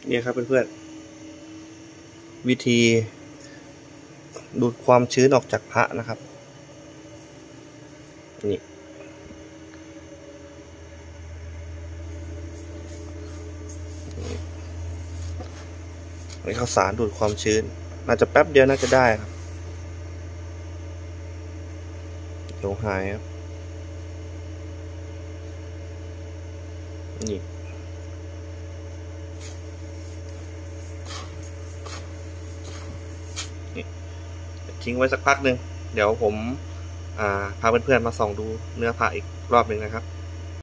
นี่ครับเพื่อนๆวิธีดูดความชื้นออกจากพระนะครับนี่ข้าวสารดูดความชื้นน่าจะแป๊บเดียวน่าจะได้ครับเดี๋ยวหายครับนี่ทิ้งไว้สักพักหนึ่งเดี๋ยวผมพาเพื่อนๆมาส่องดูเนื้อพระอีกรอบหนึ่งนะครับ